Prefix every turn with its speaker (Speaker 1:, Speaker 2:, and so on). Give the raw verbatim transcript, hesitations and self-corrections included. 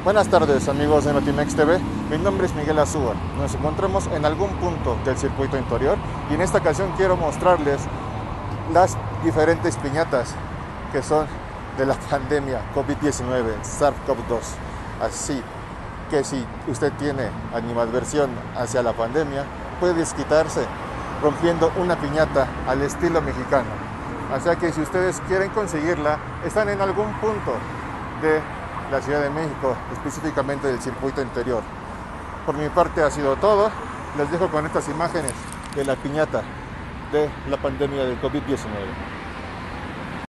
Speaker 1: Buenas tardes amigos de Notimex T V, mi nombre es Miguel Azúa. Nos encontramos en algún punto del circuito interior y en esta ocasión quiero mostrarles las diferentes piñatas que son de la pandemia COVID diecinueve, SARS CoV dos. Así que si usted tiene animadversión hacia la pandemia, puede desquitarse rompiendo una piñata al estilo mexicano. O sea que si ustedes quieren conseguirla, están en algún punto de la Ciudad de México, específicamente del circuito interior. Por mi parte ha sido todo. Les dejo con estas imágenes de la piñata de la pandemia del COVID diecinueve.